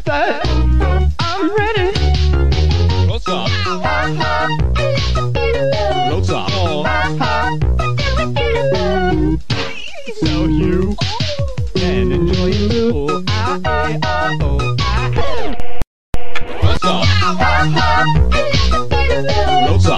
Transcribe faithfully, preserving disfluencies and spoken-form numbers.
that I'm ready. What's up? What's up? Oh. So you can enjoy your little I A I O I. What's up? What's up?